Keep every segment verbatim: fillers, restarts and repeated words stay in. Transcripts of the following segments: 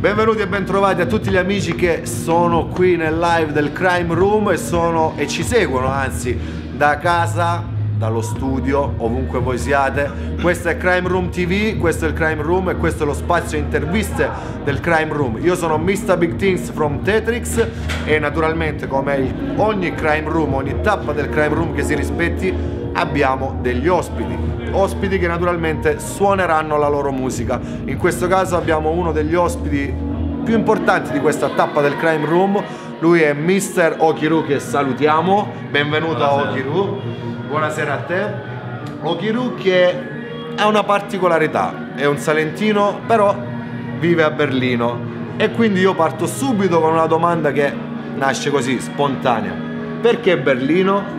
Benvenuti e bentrovati a tutti gli amici che sono qui nel live del Crime Room e, sono, e ci seguono, anzi, da casa, dallo studio, ovunque voi siate. Questo è Crime Room T V, questo è il Crime Room e questo è lo spazio interviste del Crime Room. Io sono mister Big Things from Tetrix e naturalmente, come ogni Crime Room, ogni tappa del Crime Room che si rispetti, abbiamo degli ospiti. Ospiti che naturalmente suoneranno la loro musica. In questo caso abbiamo uno degli ospiti più importanti di questa tappa del Crime Room. Lui è mister Okiru, che salutiamo. Benvenuto a Okiru. Buonasera a te. Okiru, che ha una particolarità, è un salentino però vive a Berlino, e quindi io parto subito con una domanda che nasce così, spontanea. Perché Berlino?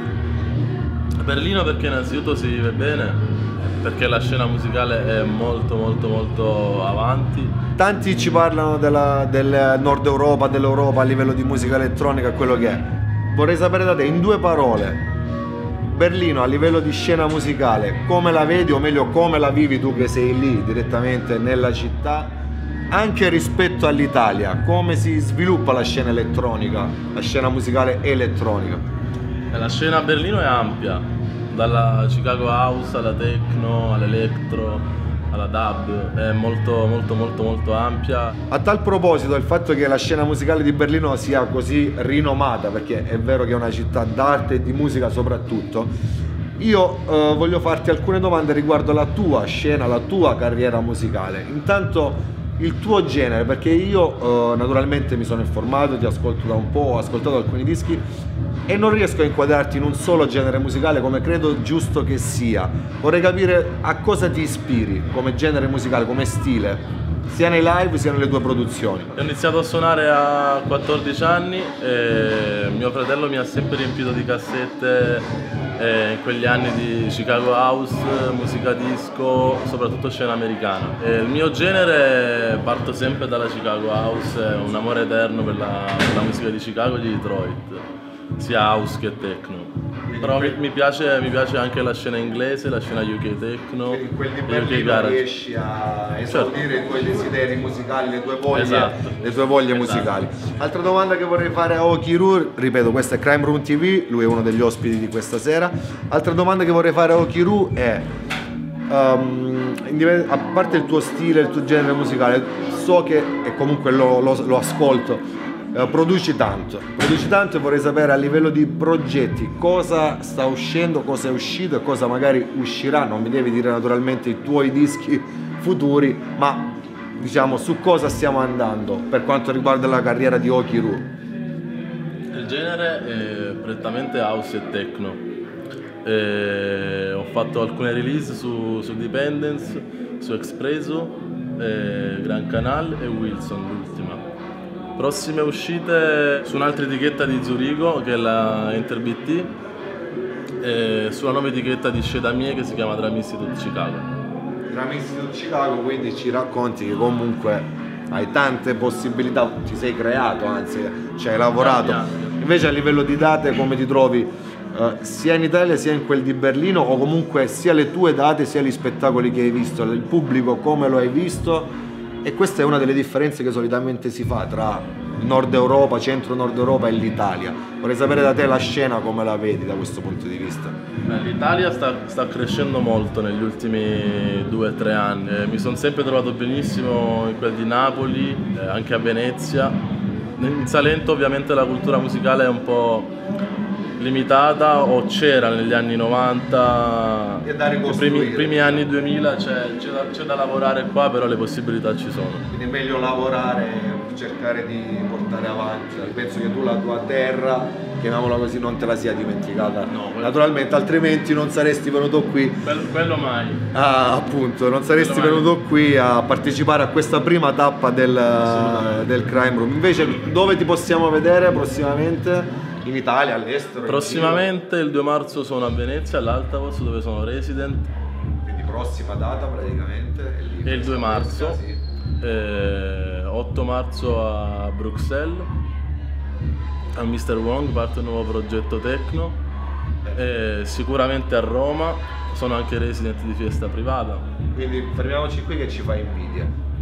Berlino perché innanzitutto si vive bene, perché la scena musicale è molto molto molto avanti. Tanti ci parlano della, del nord Europa, dell'Europa a livello di musica elettronica, quello che è. Vorrei sapere da te, in due parole, Berlino a livello di scena musicale, come la vedi, o meglio come la vivi tu che sei lì direttamente nella città, anche rispetto all'Italia, come si sviluppa la scena elettronica, la scena musicale elettronica? La scena a Berlino è ampia, dalla Chicago House alla techno, all'electro, alla dub, è molto molto molto molto ampia. A tal proposito, il fatto che la scena musicale di Berlino sia così rinomata, perché è vero che è una città d'arte e di musica soprattutto, io eh, voglio farti alcune domande riguardo la tua scena, la tua carriera musicale. Intanto il tuo genere, perché io eh, naturalmente mi sono informato, ti ascolto da un po', ho ascoltato alcuni dischi e non riesco a inquadrarti in un solo genere musicale come credo giusto che sia. Vorrei capire a cosa ti ispiri come genere musicale, come stile, sia nei live sia nelle tue produzioni. Ho iniziato a suonare a quattordici anni e mio fratello mi ha sempre riempito di cassette eh, in quegli anni di Chicago House, musica disco, soprattutto scena americana. E il mio genere, parto sempre dalla Chicago House, è un amore eterno per la, per la musica di Chicago e di Detroit, sia house che techno. Però mi, mi, piace, mi piace anche la scena inglese, la scena U K techno. Quindi in quel di Berlino riesci a esaudire, certo, i tuoi desideri musicali, le tue voglie, esatto, le tue voglie esatto. musicali. Altra domanda che vorrei fare a Okiru, ripeto, questo è Crime Room T V, lui è uno degli ospiti di questa sera. Altra domanda che vorrei fare a Okiru è, um, a parte il tuo stile, il tuo genere musicale, so che, e comunque lo, lo, lo ascolto, Uh, produci tanto, produci tanto e vorrei sapere a livello di progetti cosa sta uscendo, cosa è uscito e cosa magari uscirà. Non mi devi dire naturalmente i tuoi dischi futuri, ma diciamo su cosa stiamo andando per quanto riguarda la carriera di Okiru. Il genere è prettamente house e techno. E ho fatto alcune release su, su Dependence, su Expresso, eh, Gran Canal e Wilson, l'ultima. Prossime uscite su un'altra etichetta di Zurigo che è la Enter B T e sulla nuova etichetta di Shedamie che si chiama Drum Institute Chicago. Drum Institute Chicago, quindi ci racconti che comunque hai tante possibilità, ti sei creato, anzi ci hai lavorato. Invece a livello di date come ti trovi uh, sia in Italia sia in quel di Berlino, o comunque sia le tue date sia gli spettacoli che hai visto, il pubblico come lo hai visto? E questa è una delle differenze che solitamente si fa tra Nord Europa, Centro-Nord Europa e l'Italia. Vorrei sapere da te la scena come la vedi da questo punto di vista. L'Italia sta, sta crescendo molto negli ultimi due o tre anni. Eh, mi sono sempre trovato benissimo in quel di Napoli, eh, anche a Venezia. In Salento ovviamente la cultura musicale è un po' limitata, o c'era negli anni novanta, i primi, primi anni duemila, c'è da, da lavorare qua, però le possibilità ci sono. Quindi è meglio lavorare, cercare di portare avanti. Penso che tu la tua terra, chiamiamola così, non te la sia dimenticata. No, naturalmente, altrimenti non saresti venuto qui. Quello, quello mai. Ah, appunto, non saresti quello venuto mai. qui a partecipare a questa prima tappa del, del Crime Room. Invece, dove ti possiamo vedere prossimamente? In Italia, all'estero? Prossimamente il due marzo sono a Venezia, all'Altavoz, dove sono resident. Quindi prossima data praticamente? E il due marzo. Sì. Eh, otto marzo a Bruxelles, a mister Wong, parte un nuovo progetto techno. E sicuramente a Roma, sono anche resident di Fiesta Privata. Quindi fermiamoci qui che ci fa invidia.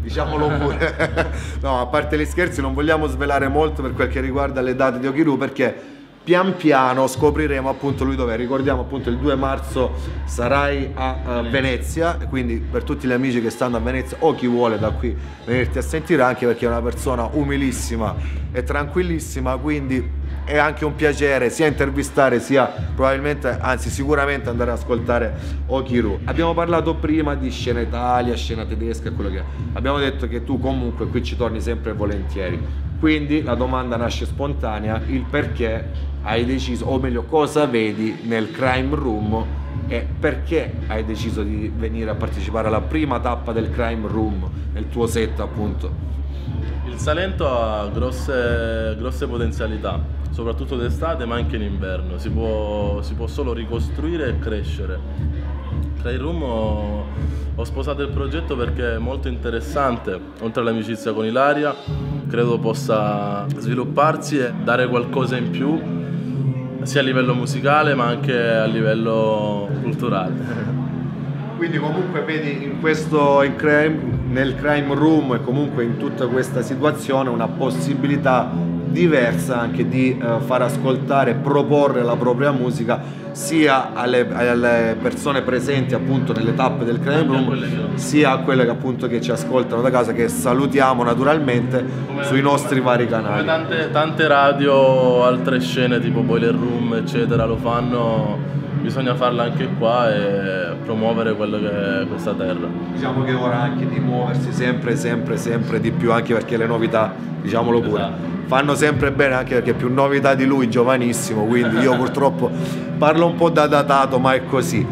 diciamolo pure. No, a parte gli scherzi, non vogliamo svelare molto per quel che riguarda le date di Okiru, perché pian piano scopriremo appunto lui dov'è. Ricordiamo appunto il due marzo sarai a uh, Venezia, quindi per tutti gli amici che stanno a Venezia o chi vuole da qui venirti a sentire, anche perché è una persona umilissima e tranquillissima, quindi è anche un piacere sia intervistare sia probabilmente, anzi sicuramente andare ad ascoltare Okiru. Abbiamo parlato prima di scena Italia, scena tedesca e quello che è. Abbiamo detto che tu comunque qui ci torni sempre volentieri, quindi la domanda nasce spontanea: il perché hai deciso, o meglio cosa vedi nel Crime Room e perché hai deciso di venire a partecipare alla prima tappa del Crime Room, nel tuo set appunto. Il Salento ha grosse, grosse potenzialità, soprattutto d'estate ma anche in inverno, si può, si può solo ricostruire e crescere. Crime Room ho, ho sposato il progetto perché è molto interessante, oltre all'amicizia con Ilaria credo possa svilupparsi e dare qualcosa in più sia a livello musicale ma anche a livello culturale. Quindi comunque vedi in questo in crime, nel Crime Room e comunque in tutta questa situazione una possibilità diversa anche di uh, far ascoltare e proporre la propria musica sia alle, alle persone presenti appunto nelle tappe del Crime Room, sia a quelle che appunto che ci ascoltano da casa, che salutiamo naturalmente come, sui nostri vari canali. Come tante, tante radio, altre scene tipo Boiler Room eccetera lo fanno, bisogna farla anche qua e promuovere quello che è questa terra. Diciamo che è ora anche di muoversi sempre sempre sempre di più, anche perché le novità, diciamolo pure, esatto, fanno sempre bene, anche perché più novità di lui, giovanissimo, quindi io purtroppo parlo un po' da datato, ma è così.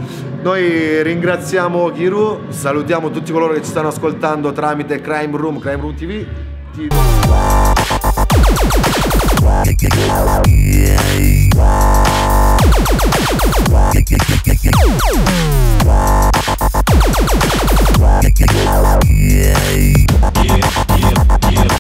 Noi ringraziamo Okiru, salutiamo tutti coloro che ci stanno ascoltando tramite Crime Room, Crime Room T V. Ti...